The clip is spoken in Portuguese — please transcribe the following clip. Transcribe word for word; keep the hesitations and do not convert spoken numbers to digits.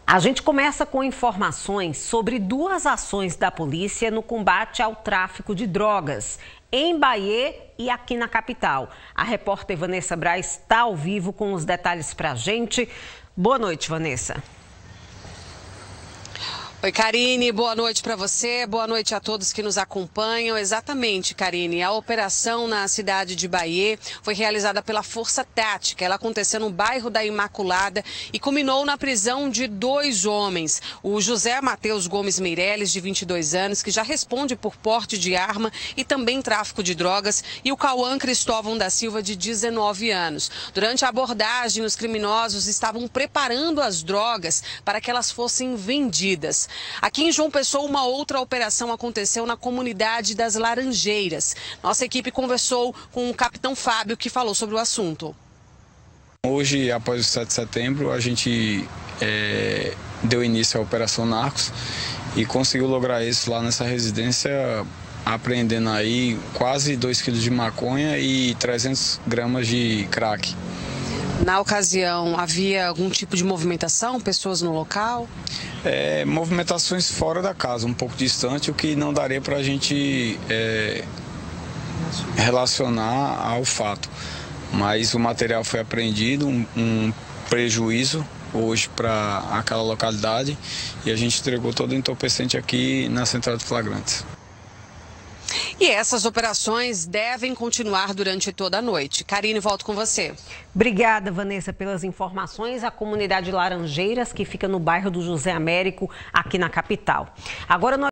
A gente começa com informações sobre duas ações da polícia no combate ao tráfico de drogas, em Bahia e aqui na capital. A repórter Vanessa Braz está ao vivo com os detalhes para a gente. Boa noite, Vanessa. Oi, Karine, boa noite para você, boa noite a todos que nos acompanham. Exatamente, Karine, a operação na cidade de Bahia foi realizada pela Força Tática. Ela aconteceu no bairro da Imaculada e culminou na prisão de dois homens. O José Matheus Gomes Meireles, de vinte e dois anos, que já responde por porte de arma e também tráfico de drogas, e o Cauã Cristóvão da Silva, de dezenove anos. Durante a abordagem, os criminosos estavam preparando as drogas para que elas fossem vendidas. Aqui em João Pessoa, uma outra operação aconteceu na comunidade das Laranjeiras. Nossa equipe conversou com o capitão Fábio, que falou sobre o assunto. Hoje, após o sete de setembro, a gente é, deu início à Operação Narcos e conseguiu lograr isso lá nessa residência, apreendendo aí quase dois quilos de maconha e trezentas gramas de crack. Na ocasião, havia algum tipo de movimentação, pessoas no local? É, movimentações fora da casa, um pouco distante, o que não daria para a gente é, relacionar ao fato. Mas o material foi apreendido, um, um prejuízo hoje para aquela localidade, e a gente entregou todo o entorpecente aqui na Central de Flagrantes. E essas operações devem continuar durante toda a noite. Karine, volto com você. Obrigada, Vanessa, pelas informações. A comunidade Laranjeiras, que fica no bairro do José Américo, aqui na capital. Agora nós